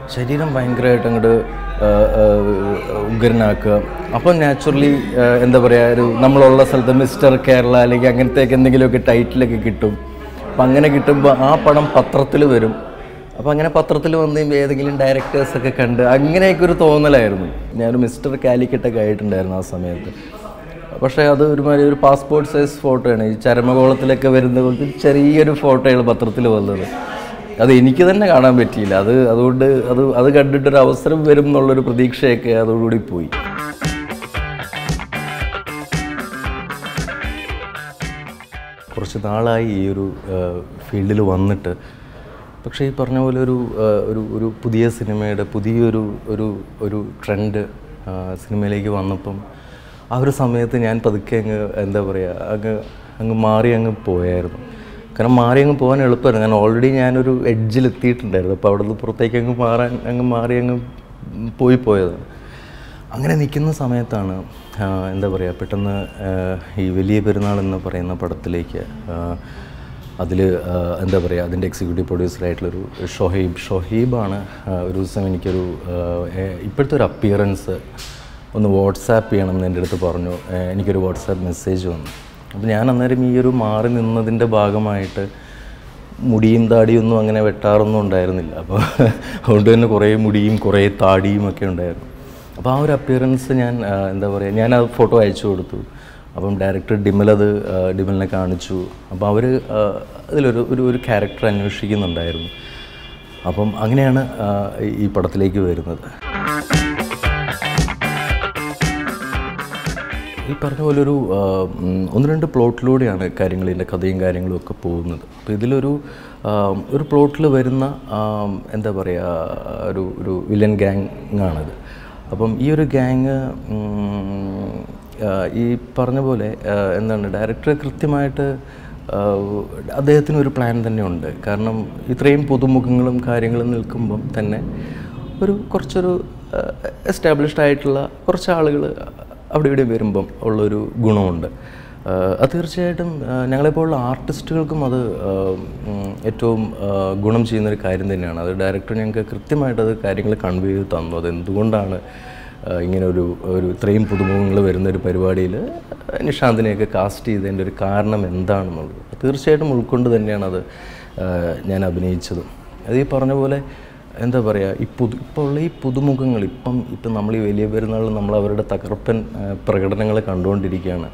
ശരീരം ഭയങ്കരമായിട്ട് അങ്ങോട്ട് ഉഗ്രനാക്കുക. അപ്പം നാച്ചുറലി എന്താ പറയുക, ഒരു നമ്മളുള്ള സ്ഥലത്ത് മിസ്റ്റർ കേരള അല്ലെങ്കിൽ അങ്ങനത്തെയൊക്കെ എന്തെങ്കിലുമൊക്കെ ടൈറ്റിലൊക്കെ കിട്ടും. അപ്പം അങ്ങനെ കിട്ടുമ്പോൾ ആ പടം പത്രത്തിൽ വരും. അപ്പോൾ അങ്ങനെ പത്രത്തിൽ വന്ന് ഏതെങ്കിലും ഡയറക്ടേഴ്സൊക്കെ കണ്ട് അങ്ങനെയൊക്കെ ഒരു തോന്നലായിരുന്നു. ഞാനൊരു മിസ്റ്റർ കാലിക്കറ്റൊക്കെ ആയിട്ടുണ്ടായിരുന്നു ആ സമയത്ത്. പക്ഷേ അത് ഒരുമാതിരി ഒരു പാസ്പോർട്ട് സൈസ് ഫോട്ടോയാണ്. ഈ ചരമകോളത്തിലൊക്കെ വരുന്ന പോലത്തെ ചെറിയൊരു ഫോട്ടോയാണ് പത്രത്തിൽ വന്നത്. അത് എനിക്ക് തന്നെ കാണാൻ പറ്റിയില്ല. അതുകൊണ്ട് അത് കണ്ടിട്ടൊരു അവസരം വരും എന്നുള്ളൊരു പ്രതീക്ഷയൊക്കെ അതോടുകൂടി പോയി. കുറച്ച് നാളായി ഈ ഒരു ഫീൽഡിൽ വന്നിട്ട്. പക്ഷേ ഈ പറഞ്ഞ പോലെ ഒരു പുതിയ സിനിമയുടെ പുതിയൊരു ട്രെൻഡ് സിനിമയിലേക്ക് വന്നപ്പം ആ ഒരു സമയത്ത് ഞാൻ പതുക്കെ എന്താ പറയുക അങ്ങ് മാറി പോയായിരുന്നു. കാരണം മാറി പോകാൻ എളുപ്പമായിരുന്നു. കാരണം ഓൾറെഡി ഞാനൊരു എഡ്ജിലെത്തിയിട്ടുണ്ടായിരുന്നു. അപ്പോൾ അവിടെ നിന്ന് പുറത്തേക്ക് മാറി പോയതാണ്. അങ്ങനെ നിൽക്കുന്ന സമയത്താണ് എന്താ പറയുക, പെട്ടെന്ന് ഈ വലിയ പെരുന്നാൾ എന്ന് പറയുന്ന പടത്തിലേക്ക് അതിൽ എന്താ പറയുക, അതിൻ്റെ എക്സിക്യൂട്ടീവ് പ്രൊഡ്യൂസറായിട്ടുള്ളൊരു ഷൊഹീബാണ് ഒരു ദിവസം എനിക്കൊരു ഇപ്പോഴത്തെ ഒരു അപ്പിയറൻസ് ഒന്ന് വാട്സാപ്പ് ചെയ്യണം എന്ന് എൻ്റെ അടുത്ത് പറഞ്ഞു. എനിക്കൊരു വാട്സാപ്പ് മെസ്സേജ് വന്നു. അപ്പോൾ ഞാൻ അന്നേരം ഈ ഒരു മാറി നിന്നതിൻ്റെ ഭാഗമായിട്ട് മുടിയും താടിയൊന്നും അങ്ങനെ വെട്ടാറൊന്നും ഉണ്ടായിരുന്നില്ല. അപ്പോൾ അതുകൊണ്ട് തന്നെ കുറേ മുടിയും കുറേ താടിയും ഒക്കെ ഉണ്ടായിരുന്നു. അപ്പോൾ ആ ഒരു അപ്പിയറൻസ് ഞാൻ എന്താ പറയുക, ഞാൻ ആ ഫോട്ടോ അയച്ചു കൊടുത്തു. അപ്പം ഡയറക്ടർ ഡിമലിനെ കാണിച്ചു. അപ്പോൾ അവർ അതിലൊരു ക്യാരക്ടർ അന്വേഷിക്കുന്നുണ്ടായിരുന്നു. അപ്പം അങ്ങനെയാണ് ഈ പടത്തിലേക്ക് വരുന്നത്. ഈ പറഞ്ഞ പോലെ ഒന്ന് രണ്ട് പ്ലോട്ടിലൂടെയാണ് ഇതിൻ്റെ കഥയും കാര്യങ്ങളും ഒക്കെ പോകുന്നത്. അപ്പോൾ ഇതിലൊരു പ്ലോട്ടിൽ വരുന്ന എന്താ പറയുക, ഒരു വില്ലൻ ഗ്യാങ്ങാണിത്. അപ്പം ഈ ഒരു ഗ്യാങ് ഈ പറഞ്ഞ പോലെ എന്താണ്, ഡയറക്ടർ കൃത്യമായിട്ട് അദ്ദേഹത്തിനൊരു പ്ലാൻ തന്നെ ഉണ്ട്. കാരണം ഇത്രയും പുതുമുഖങ്ങളും കാര്യങ്ങളും നിൽക്കുമ്പം തന്നെ കുറച്ചൊരു എസ്റ്റാബ്ലിഷ്ഡ് ആയിട്ടുള്ള കുറച്ച് ആളുകൾ അവിടെ ഇവിടെ വരുമ്പം ഉള്ളൊരു ഗുണമുണ്ട്. അത് തീർച്ചയായിട്ടും ഞങ്ങളെപ്പോലുള്ള ആർട്ടിസ്റ്റുകൾക്കും അത് ഏറ്റവും ഗുണം ചെയ്യുന്നൊരു കാര്യം തന്നെയാണ്. അത് ഡയറക്ടർ ഞങ്ങൾക്ക് കൃത്യമായിട്ട് അത് കാര്യങ്ങൾ കൺവേ ചെയ്ത് തന്നു. അതെന്തുകൊണ്ടാണ് ഇങ്ങനെ ഒരു ഇത്രയും പുതുമുഖങ്ങൾ വരുന്നൊരു പരിപാടിയിൽ നിഷാന്തിനെയൊക്കെ കാസ്റ്റ് ചെയ്തതിൻ്റെ ഒരു കാരണം എന്താണെന്നുള്ളത് തീർച്ചയായിട്ടും ഉൾക്കൊണ്ട് തന്നെയാണ് അത് ഞാൻ അഭിനയിച്ചതും. അത് ഈ പറഞ്ഞ പോലെ എന്താ പറയുക, ഇപ്പോൾ ഉള്ള ഈ പുതുമുഖങ്ങൾ ഇപ്പം നമ്മൾ ഈ വലിയ പെരുന്നാളിൽ നമ്മൾ അവരുടെ തകർപ്പൻ പ്രകടനങ്ങൾ കണ്ടുകൊണ്ടിരിക്കുകയാണ്.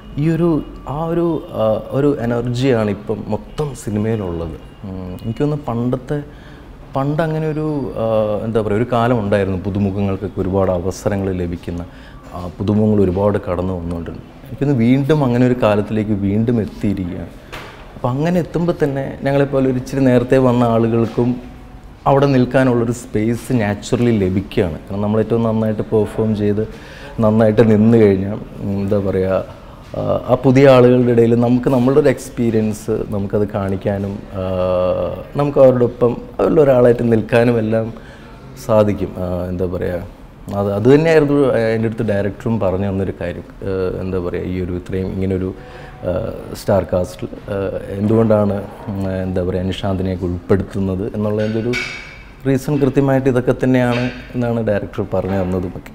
ഒരു എനർജിയാണ് ഇപ്പം മൊത്തം സിനിമയിലുള്ളത്. എനിക്കൊന്ന് പണ്ട് അങ്ങനെ എന്താ പറയുക, ഒരു കാലം ഉണ്ടായിരുന്നു പുതുമുഖങ്ങൾക്കൊക്കെ ഒരുപാട് അവസരങ്ങൾ ലഭിക്കുന്ന, പുതുമുഖങ്ങൾ ഒരുപാട് കടന്നു വന്നുകൊണ്ടിരുന്നു. എനിക്കൊന്ന് വീണ്ടും അങ്ങനെ ഒരു കാലത്തിലേക്ക് വീണ്ടും എത്തിയിരിക്കുകയാണ്. അപ്പോൾ അങ്ങനെ എത്തുമ്പോൾ തന്നെ ഞങ്ങളെപ്പോലെ ഇച്ചിരി നേരത്തെ വന്ന ആളുകൾക്കും അവിടെ നിൽക്കാനുള്ളൊരു സ്പേസ് നാച്ചുറലി ലഭിക്കുകയാണ്. കാരണം നമ്മളേറ്റവും നന്നായിട്ട് പെർഫോം ചെയ്ത് നന്നായിട്ട് നിന്ന് കഴിഞ്ഞാൽ എന്താ പറയുക, ആ പുതിയ ആളുകളുടെ ഇടയിൽ നമ്മളുടെ ഒരു എക്സ്പീരിയൻസ് നമുക്കത് കാണിക്കാനും നമുക്ക് അവരോടൊപ്പം ഒരാളായിട്ട് നിൽക്കാനും എല്ലാം സാധിക്കും. എന്താ പറയുക, അത് തന്നെയായിരുന്നു എൻ്റെ അടുത്ത് ഡയറക്ടറും പറഞ്ഞു തന്നൊരു കാര്യം. എന്താ പറയുക, ഇത്രയും ഇങ്ങനൊരു സ്റ്റാർ കാസ്റ്റിൽ എന്തുകൊണ്ടാണ് എന്താ പറയുക നിഷാന്തിനെയൊക്കെ ഉൾപ്പെടുത്തുന്നത് എന്നുള്ളതിൻ്റെ ഒരു റീസൺ കൃത്യമായിട്ട് ഇതൊക്കെ തന്നെയാണ് എന്നാണ് ഡയറക്ടർ പറഞ്ഞു തന്നതുമൊക്കെ.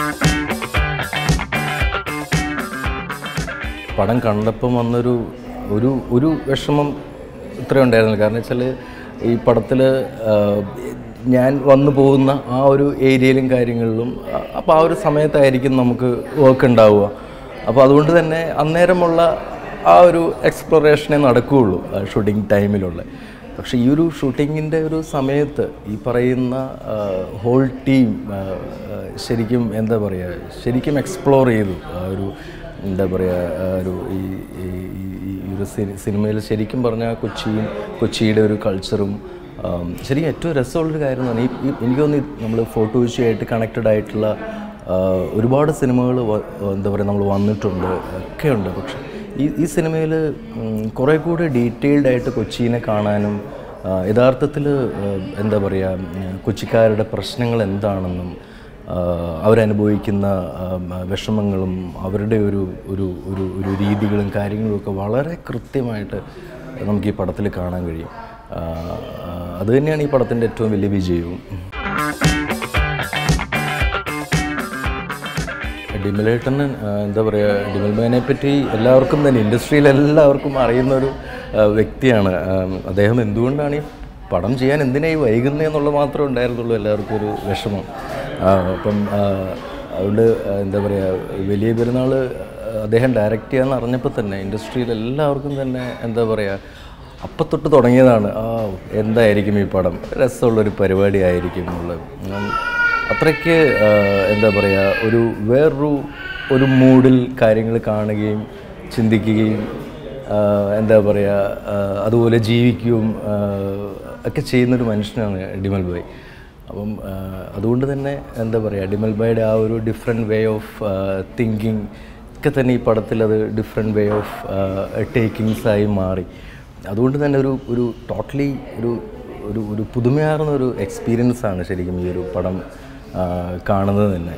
പടം കണ്ടപ്പം വന്നൊരു വിഷമം ഇത്രയും ഉണ്ടായിരുന്നില്ല. കാരണം വെച്ചാൽ ഈ പടത്തിൽ ഞാൻ വന്നു പോകുന്ന ആ ഒരു ഏരിയയിലും കാര്യങ്ങളിലും അപ്പോൾ ആ ഒരു സമയത്തായിരിക്കും നമുക്ക് വർക്ക് ഉണ്ടാവുക. അപ്പോൾ അതുകൊണ്ട് തന്നെ അന്നേരമുള്ള ആ ഒരു എക്സ്പ്ലോറേഷനേ നടക്കുകയുള്ളൂ ഷൂട്ടിംഗ് ടൈമിലുള്ള. പക്ഷേ ഈ ഒരു ഷൂട്ടിങ്ങിൻ്റെ ഒരു സമയത്ത് ഈ പറയുന്ന ഹോൾ ടീം ശരിക്കും എന്താ പറയുക, ശരിക്കും എക്സ്പ്ലോർ ചെയ്തു. എന്താ പറയുക, ഈ സിനിമയിൽ ശരിക്കും പറഞ്ഞാൽ കൊച്ചിയുടെ ഒരു കൾച്ചറും ശരിക്കും ഏറ്റവും രസമുള്ളൊരു കാര്യമാണ്. എനിക്ക് തോന്നുന്നു നമ്മൾ ഫോട്ടോ വിഷയമായിട്ട് കണക്റ്റഡ് ആയിട്ടുള്ള ഒരുപാട് സിനിമകൾ എന്താ പറയുക നമ്മൾ വന്നിട്ടുണ്ട് ഒക്കെയുണ്ട്. പക്ഷേ ഈ സിനിമയിൽ കുറേ കൂടി ഡീറ്റെയിൽഡ് ആയിട്ട് കൊച്ചിനെ കാണാനും യഥാർത്ഥത്തിൽ എന്താ പറയുക കൊച്ചിക്കാരുടെ പ്രശ്നങ്ങൾ എന്താണെന്നും അവരനുഭവിക്കുന്ന വിഷമങ്ങളും അവരുടെ ഒരു രീതികളും കാര്യങ്ങളുമൊക്കെ വളരെ കൃത്യമായിട്ട് നമുക്ക് ഈ പടത്തിൽ കാണാൻ കഴിയും. അതുതന്നെയാണ് ഈ പടത്തിൻ്റെ ഏറ്റവും വലിയ വിജയവും. ഡിമലേട്ടൻ എന്താ പറയുക, ഡിമൽ ബാനെ പറ്റി എല്ലാവർക്കും തന്നെ ഇൻഡസ്ട്രിയിലെല്ലാവർക്കും അറിയുന്നൊരു വ്യക്തിയാണ്. അദ്ദേഹം എന്തുകൊണ്ടാണ് ഈ പടം ചെയ്യാൻ എന്തിനായി വൈകുന്നതെന്നുള്ളത് മാത്രമേ ഉണ്ടായിരുന്നുള്ളൂ എല്ലാവർക്കും ഒരു വിഷമം. അപ്പം അതുകൊണ്ട് എന്താ പറയുക, വലിയ പെരുന്നാൾ അദ്ദേഹം ഡയറക്റ്റ് ചെയ്യാമെന്ന് അറിഞ്ഞപ്പോൾ തന്നെ ഇൻഡസ്ട്രിയിൽ എല്ലാവർക്കും തന്നെ എന്താ പറയുക, അപ്പം തൊട്ട് തുടങ്ങിയതാണ് എന്തായിരിക്കും ഈ പടം, രസമുള്ളൊരു പരിപാടി ആയിരിക്കും എന്നുള്ളത്. അത്രയ്ക്ക് എന്താ പറയുക, വേറൊരു മൂഡിൽ കാര്യങ്ങൾ കാണുകയും ചിന്തിക്കുകയും എന്താ പറയുക, അതുപോലെ ജീവിക്കുകയും ഒക്കെ ചെയ്യുന്നൊരു മനുഷ്യനാണ് ഡിമൽ ഭായ്. അപ്പം അതുകൊണ്ട് തന്നെ എന്താ പറയുക, ഡിമൽ ഭായിയുടെ ആ ഒരു ഡിഫറെൻറ്റ് വേ ഓഫ് തിങ്കിങ് ഒക്കെ തന്നെ ഈ പടത്തിൽ അത് ഡിഫറെൻറ്റ് വേ ഓഫ് ടേക്കിങ്സായി മാറി. അതുകൊണ്ട് തന്നെ ഒരു ടോട്ടലി ഒരു പുതുമയാർന്ന ഒരു എക്സ്പീരിയൻസാണ് ശരിക്കും ഈ ഒരു പടം കാണുന്നത് തന്നെ.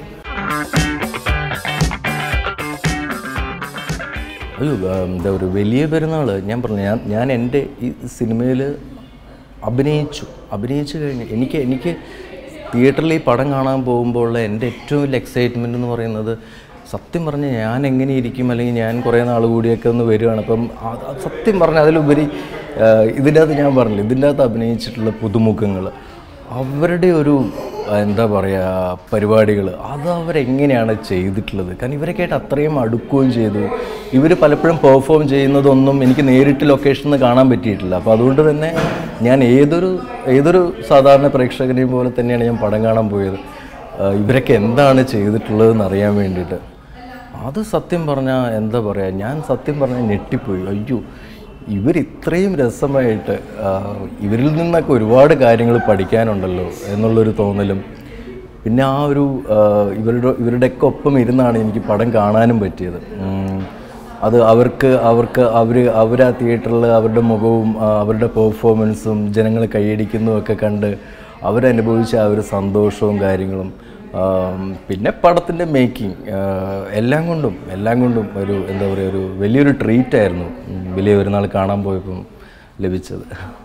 എന്താ ഒരു വലിയ പെരുന്നാൾ ഞാൻ പറഞ്ഞു, ഞാൻ എൻ്റെ ഈ സിനിമയിൽ അഭിനയിച്ചു കഴിഞ്ഞ് എനിക്ക് തിയേറ്ററിൽ ഈ പടം കാണാൻ പോകുമ്പോൾ എൻ്റെ ഏറ്റവും വലിയ എക്സൈറ്റ്മെൻ്റ് എന്ന് പറയുന്നത്, സത്യം പറഞ്ഞാൽ ഞാൻ എങ്ങനെ ഇരിക്കും, അല്ലെങ്കിൽ ഞാൻ കുറേ നാൾ കൂടിയൊക്കെ ഒന്ന് വരികയാണ്. അപ്പം സത്യം പറഞ്ഞാൽ അതിലുപരി ഇതിൻ്റെ അകത്ത് ഞാൻ പറഞ്ഞില്ല, ഇതിൻ്റെ അകത്ത് അഭിനയിച്ചിട്ടുള്ള പുതുമുഖങ്ങൾ, അവരുടെ ഒരു എന്താ പറയുക പരിപാടികൾ, അത് അവരെങ്ങനെയാണ് ചെയ്തിട്ടുള്ളത്. കാരണം ഇവരൊക്കെയായിട്ട് അത്രയും അടുക്കുകയും ചെയ്തു. ഇവർ പലപ്പോഴും പെർഫോം ചെയ്യുന്നതൊന്നും എനിക്ക് നേരിട്ട് ലൊക്കേഷനിൽ നിന്ന് കാണാൻ പറ്റിയിട്ടില്ല. അപ്പോൾ അതുകൊണ്ട് തന്നെ ഞാൻ ഏതൊരു സാധാരണ പ്രേക്ഷകനെയും പോലെ തന്നെയാണ് ഞാൻ പടം കാണാൻ പോയത്. ഇവരൊക്കെ എന്താണ് ചെയ്തിട്ടുള്ളതെന്ന് അറിയാൻ വേണ്ടിയിട്ട്. അത് സത്യം പറഞ്ഞാൽ എന്താ പറയുക, ഞാൻ സത്യം പറഞ്ഞാൽ ഞെട്ടിപ്പോയി. അയ്യോ, ഇവരിത്രയും രസമായിട്ട് ഇവരിൽ നിന്നൊക്കെ ഒരുപാട് കാര്യങ്ങൾ പഠിക്കാനുണ്ടല്ലോ എന്നുള്ളൊരു തോന്നലും, പിന്നെ ആ ഒരു ഇവരുടെയൊക്കെ ഒപ്പം ഇരുന്നാണ് എനിക്ക് പടം കാണാനും പറ്റിയത്. അത് അവർ ആ തിയേറ്ററിൽ അവരുടെ മുഖവും അവരുടെ പെർഫോമൻസും ജനങ്ങൾ കൈയടിക്കുന്നതുമൊക്കെ കണ്ട് അവരനുഭവിച്ച ആ ഒരു സന്തോഷവും കാര്യങ്ങളും, പിന്നെ പടത്തിൻ്റെ മേക്കിംഗ്, എല്ലാം കൊണ്ടും ഒരു എന്താ പറയുക, ഒരു വലിയൊരു ട്രീറ്റായിരുന്നു വലിയ പെരുന്നാൾ കാണാൻ പോയപ്പം ലഭിച്ചത്.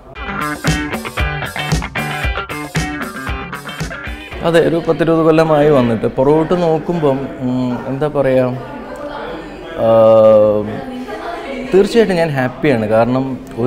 അതെ, ഒരു 10-20 കൊല്ലമായി വന്നിട്ട് പുറകോട്ട് നോക്കുമ്പം എന്താ പറയുക, തീർച്ചയായിട്ടും ഞാൻ ഹാപ്പിയാണ്. കാരണം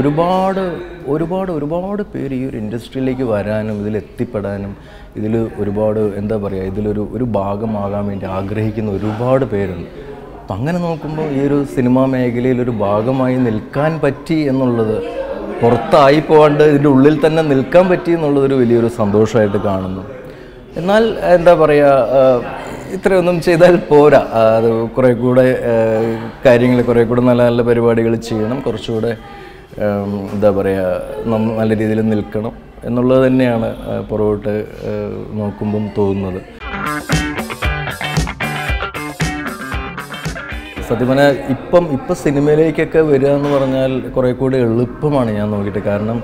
ഒരുപാട് പേര് ഈ ഒരു ഇൻഡസ്ട്രിയിലേക്ക് വരാനും ഇതിലെത്തിപ്പെടാനും ഒരുപാട് എന്താ പറയുക, ഇതിലൊരു ഭാഗമാകാൻ വേണ്ടി ആഗ്രഹിക്കുന്ന ഒരുപാട് പേരുണ്ട്. അപ്പം അങ്ങനെ നോക്കുമ്പോൾ ഈ ഒരു സിനിമാ മേഖലയിലൊരു ഭാഗമായി നിൽക്കാൻ പറ്റി എന്നുള്ളത്, പുറത്തായി പോകാണ്ട് ഇതിൻ്റെ ഉള്ളിൽ തന്നെ നിൽക്കാൻ പറ്റി എന്നുള്ളതൊരു വലിയൊരു സന്തോഷമായിട്ട് കാണുന്നു. എന്നാൽ എന്താ പറയുക, ഇത്രയൊന്നും ചെയ്താൽ പോരാ. അത് കുറേ കൂടെ കാര്യങ്ങൾ, കുറേ കൂടെ നല്ല നല്ല പരിപാടികൾ ചെയ്യണം, കുറച്ചുകൂടെ എന്താ പറയുക, നല്ല രീതിയിൽ നിൽക്കണം എന്നുള്ളത് തന്നെയാണ് പുറകോട്ട് നോക്കുമ്പം തോന്നുന്നത്. സത്യം പറഞ്ഞാൽ ഇപ്പം സിനിമയിലേക്കൊക്കെ വരിക എന്ന് പറഞ്ഞാൽ കുറേ കൂടി എളുപ്പമാണ് ഞാൻ നോക്കിയിട്ട്. കാരണം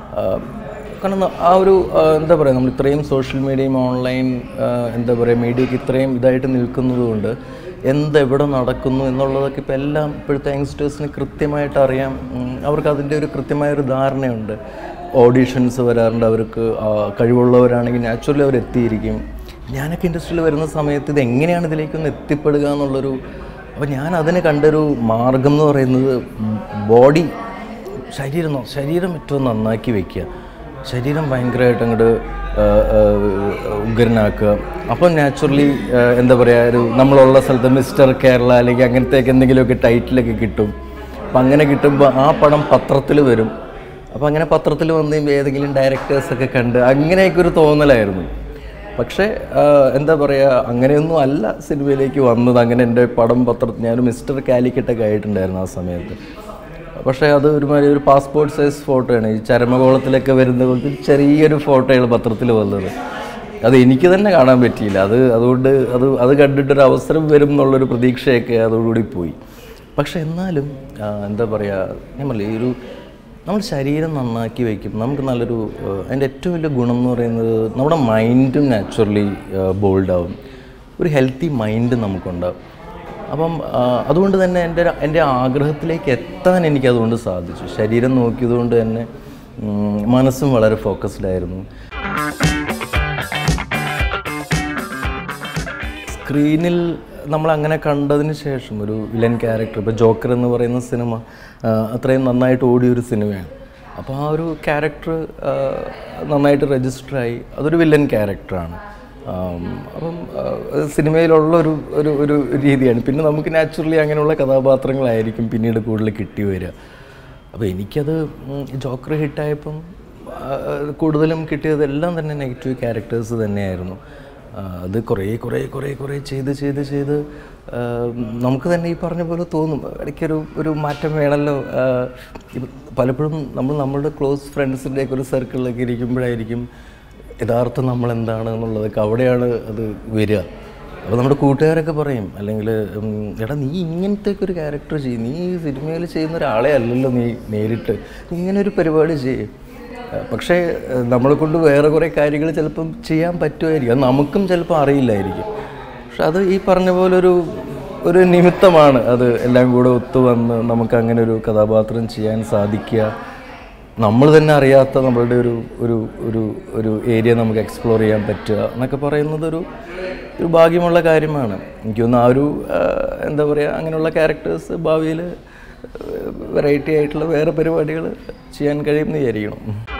ആ ഒരു എന്താ പറയുക, നമ്മൾ ഇത്രയും സോഷ്യൽ മീഡിയയും ഓൺലൈൻ എന്താ പറയുക മീഡിയയ്ക്ക് ഇത്രയും ഇതായിട്ട് നിൽക്കുന്നത് കൊണ്ട് എവിടെ നടക്കുന്നു എന്നുള്ളതൊക്കെ ഇപ്പോഴത്തെ യങ്സ്റ്റേഴ്സിന് കൃത്യമായിട്ട് അറിയാം. അവർക്ക് അതിൻ്റെ ഒരു കൃത്യമായൊരു ധാരണയുണ്ട്. ഓഡീഷൻസ് വരാറുണ്ട്, അവർക്ക് കഴിവുള്ളവരാണെങ്കിൽ നാച്ചുറലി അവരെത്തിയിരിക്കും. ഞാനൊക്കെ ഇൻഡസ്ട്രിയിൽ വരുന്ന സമയത്ത് ഇത് എങ്ങനെയാണ് ഇതിലേക്കൊന്ന് എത്തിപ്പെടുക എന്നുള്ളൊരു, അപ്പോൾ ഞാൻ അതിന് കണ്ടൊരു മാർഗം എന്ന് പറയുന്നത് ബോഡി, ശരീരം ഏറ്റവും നന്നാക്കി വയ്ക്കുക, ശരീരം ഭയങ്കരമായിട്ട് അങ്ങോട്ട് ഉഗ്രനാക്കുക. അപ്പം നാച്ചുറലി എന്താ പറയുക, നമ്മളുള്ള സ്ഥലത്ത് മിസ്റ്റർ കേരള അല്ലെങ്കിൽ അങ്ങനത്തെയൊക്കെ എന്തെങ്കിലുമൊക്കെ ടൈറ്റിലൊക്കെ കിട്ടും. അപ്പം അങ്ങനെ കിട്ടുമ്പോൾ ആ പടം പത്രത്തിൽ വരും. അപ്പോൾ അങ്ങനെ പത്രത്തിൽ വന്ന് ഏതെങ്കിലും ഡയറക്ടേഴ്സൊക്കെ കണ്ട് അങ്ങനെയൊക്കെ ഒരു തോന്നലായിരുന്നു. പക്ഷേ എന്താ പറയുക, അങ്ങനെയൊന്നും അല്ല സിനിമയിലേക്ക് വന്നത്. അങ്ങനെ എൻ്റെ പടം പത്രത്തിൽ, ഞാനൊരു മിസ്റ്റർ കാലിക്കറ്റൊക്കെ ആയിട്ടുണ്ടായിരുന്നു ആ സമയത്ത്. പക്ഷേ അത് ഒരുമാതിരി ഒരു പാസ്പോർട്ട് സൈസ് ഫോട്ടോയാണ്. ഈ ചരമകോളത്തിലൊക്കെ വരുന്ന പോലത്തെ ചെറിയൊരു ഫോട്ടോയാണ് പത്രത്തിൽ വന്നത്. അത് എനിക്ക് തന്നെ കാണാൻ പറ്റിയില്ല. അതുകൊണ്ട് അത് കണ്ടിട്ടൊരു അവസരം വരും എന്നുള്ളൊരു പ്രതീക്ഷയൊക്കെ അതോടുകൂടി പോയി. പക്ഷെ എന്നാലും എന്താ പറയുക, ഞാൻ പറയില്ല, നമ്മൾ ശരീരം നന്നാക്കി വയ്ക്കും, നമുക്ക് നല്ലൊരു, അതിൻ്റെ ഏറ്റവും വലിയ ഗുണം എന്ന് പറയുന്നത് നമ്മുടെ മൈൻഡും നാച്ചുറലി ബോൾഡാവും, ഒരു ഹെൽത്തി മൈൻഡ് നമുക്കുണ്ടാവും. അപ്പം അതുകൊണ്ട് തന്നെ എൻ്റെ ആഗ്രഹത്തിലേക്ക് എത്താൻ എനിക്കതുകൊണ്ട് സാധിച്ചു. ശരീരം നോക്കിയതുകൊണ്ട് തന്നെ മനസ്സും വളരെ ഫോക്കസ്ഡ് ആയിരുന്നു. സ്ക്രീനിൽ നമ്മളങ്ങനെ കണ്ടതിന് ശേഷം ഒരു വില്ലൻ ക്യാരക്ടർ, ഇപ്പോൾ ജോക്കർ എന്ന് പറയുന്ന സിനിമ അത്രയും നന്നായിട്ട് ഓടിയൊരു സിനിമയാണ്. അപ്പോൾ ആ ഒരു ക്യാരക്ടർ നന്നായിട്ട് രജിസ്റ്ററായി, അതൊരു വില്ലൻ ക്യാരക്ടറാണ്. അപ്പം സിനിമയിലുള്ളൊരു ഒരു ഒരു രീതിയാണ്. പിന്നെ നമുക്ക് നാച്ചുറലി അങ്ങനെയുള്ള കഥാപാത്രങ്ങളായിരിക്കും പിന്നീട് കൂടുതൽ കിട്ടി വരിക. അപ്പോൾ എനിക്കത് ജോക്കർ ഹിറ്റായപ്പം കൂടുതലും കിട്ടിയതെല്ലാം തന്നെ നെഗറ്റീവ് ക്യാരക്ടേഴ്സ് തന്നെയായിരുന്നു. അത് കുറേ ചെയ്ത് നമുക്ക് തന്നെ ഈ പറഞ്ഞ പോലെ തോന്നും, ഇടയ്ക്കൊരു മാറ്റം വേണമല്ലോ. പലപ്പോഴും നമ്മളുടെ ക്ലോസ് ഫ്രണ്ട്സിൻ്റെയൊക്കെ ഒരു സർക്കിളിലൊക്കെ ഇരിക്കുമ്പോഴായിരിക്കും യഥാർത്ഥം നമ്മളെന്താണ് എന്നുള്ളതൊക്കെ അവിടെയാണ് അത് വരിക. അപ്പോൾ നമ്മുടെ കൂട്ടുകാരൊക്കെ പറയും, അല്ലെങ്കിൽ എടാ നീ ഇങ്ങനത്തെയൊക്കെ ഒരു ക്യാരക്ടർ ചെയ്യും, നീ സിനിമയിൽ ചെയ്യുന്ന ഒരാളെ അല്ലല്ലോ നീ നേരിട്ട്, നീ ഇങ്ങനെ ഒരു പരിപാടി ചെയ്യും. പക്ഷേ നമ്മളെ കൊണ്ട് വേറെ കുറേ കാര്യങ്ങൾ ചിലപ്പം ചെയ്യാൻ പറ്റുമായിരിക്കും, അത് നമുക്കും ചിലപ്പോൾ അറിയില്ലായിരിക്കും. പക്ഷെ അത് ഈ പറഞ്ഞ പോലെ ഒരു നിമിത്തമാണ്, അത് എല്ലാം കൂടെ ഒത്തുവന്ന് നമുക്ക് അങ്ങനെ ഒരു കഥാപാത്രം ചെയ്യാൻ സാധിക്കുക. നമ്മൾ തന്നെ അറിയാത്ത നമ്മളുടെ ഒരു ഏരിയ നമുക്ക് എക്സ്പ്ലോർ ചെയ്യാൻ പറ്റുക എന്നൊക്കെ പറയുന്നത് ഒരു ഭാഗ്യമുള്ള കാര്യമാണ്. എനിക്ക് തോന്നുന്നു ആ ഒരു എന്താ പറയുക, അങ്ങനെയുള്ള ക്യാരക്ടേഴ്സ് ഭാവിയിൽ വെറൈറ്റി ആയിട്ടുള്ള വേറെ പരിപാടികൾ ചെയ്യാൻ കഴിയുമെന്ന് വിചാരിക്കണം.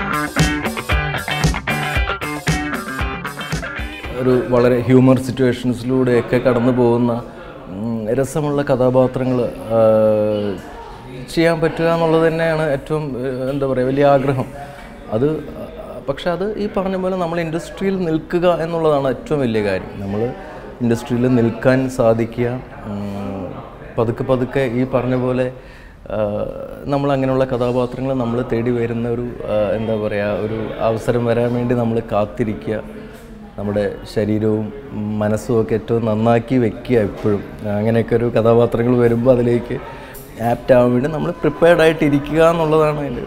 ഒരു വളരെ ഹ്യൂമർ സിറ്റുവേഷൻസിലൂടെയൊക്കെ കടന്നു പോകുന്ന രസമുള്ള കഥാപാത്രങ്ങൾ ചെയ്യാൻ പറ്റുക എന്നുള്ളത് തന്നെയാണ് ഏറ്റവും എന്താ പറയുക വലിയ ആഗ്രഹം. പക്ഷെ അത് ഈ പറഞ്ഞ പോലെ നമ്മൾ ഇൻഡസ്ട്രിയിൽ നിൽക്കുക എന്നുള്ളതാണ് ഏറ്റവും വലിയ കാര്യം. നമ്മൾ ഇൻഡസ്ട്രിയിൽ നിൽക്കാൻ സാധിക്കുക, പതുക്കെ ഈ പറഞ്ഞ പോലെ നമ്മൾ അങ്ങനെയുള്ള കഥാപാത്രങ്ങൾ നമ്മൾ തേടി വരുന്ന എന്താ പറയുക ഒരു അവസരം വരാൻ വേണ്ടി നമ്മൾ കാത്തിരിക്കുക. നമ്മുടെ ശരീരവും മനസ്സും ഒക്കെ ഏറ്റവും നന്നാക്കി വെക്കുക എപ്പോഴും. അങ്ങനെയൊക്കെ ഒരു കഥാപാത്രങ്ങൾ വരുമ്പോൾ അതിലേക്ക് ആപ്റ്റ് ആവാൻ വേണ്ടി നമ്മൾ പ്രിപ്പയർഡായിട്ടിരിക്കുക എന്നുള്ളതാണ് അതിൻ്റെ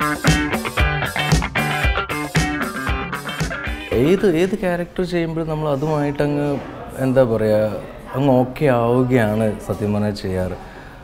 ഏത് ക്യാരക്ടർ ചെയ്യുമ്പോഴും നമ്മൾ അതുമായിട്ടങ്ങ് എന്താ പറയുക അങ്ങ് ഓക്കെ ആവുകയാണ് സത്യം പറഞ്ഞാൽ ചെയ്യാറ്.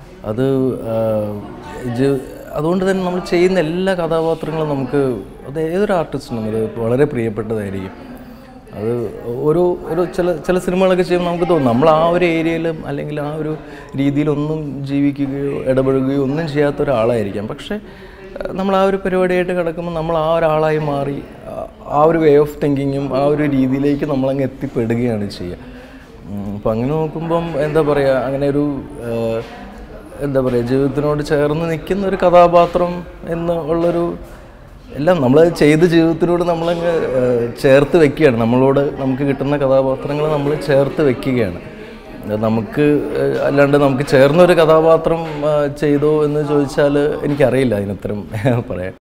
അതുകൊണ്ട് തന്നെ നമ്മൾ ചെയ്യുന്ന എല്ലാ കഥാപാത്രങ്ങളും അത് ഏതൊരു ആർട്ടിസ്റ്റിനും അത് വളരെ പ്രിയപ്പെട്ടതായിരിക്കും. അത് ചില സിനിമകളൊക്കെ ചെയ്യുമ്പോൾ നമുക്ക് തോന്നും നമ്മൾ ആ ഒരു ഏരിയയിലും അല്ലെങ്കിൽ ആ ഒരു രീതിയിലൊന്നും ജീവിക്കുകയോ ഇടപഴകുകയോ ഒന്നും ചെയ്യാത്ത ഒരാളായിരിക്കാം. പക്ഷേ നമ്മൾ ആ ഒരു പരിപാടിയായിട്ട് കിടക്കുമ്പോൾ നമ്മൾ ആ ഒരാളായി മാറി ആ ഒരു വേ ഓഫ് തിങ്കിങ്ങും ആ ഒരു രീതിയിലേക്ക് നമ്മളങ്ങ് എത്തിപ്പെടുകയാണ് ചെയ്യുക. അപ്പം അങ്ങനെ നോക്കുമ്പം എന്താ പറയുക, അങ്ങനെ എന്താ പറയുക ജീവിതത്തിനോട് ചേർന്ന് നിൽക്കുന്ന ഒരു കഥാപാത്രം ഉള്ളൊരു എല്ലാം നമ്മൾ ചെയ്ത് ജീവിതത്തിനോട് നമ്മളങ്ങ് ചേർത്ത് വെക്കുകയാണ്. നമുക്ക് കിട്ടുന്ന കഥാപാത്രങ്ങൾ നമ്മൾ ചേർത്ത് വെക്കുകയാണ്. അല്ലാണ്ട് നമുക്ക് ചേർന്നൊരു കഥാപാത്രം ചെയ്തോ എന്ന് ചോദിച്ചാൽ എനിക്കറിയില്ല അതിനുത്തരം പറയാൻ.